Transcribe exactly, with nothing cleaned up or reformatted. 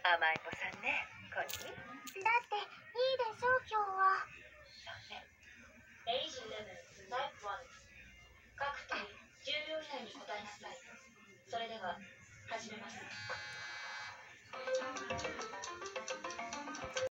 甘えん坊さんね、コニー。 だっていいでしょ今日は。 そうね。 エイジイレブンタイプワン。各問じゅうびょう以内に答えなさい。それでは始めます。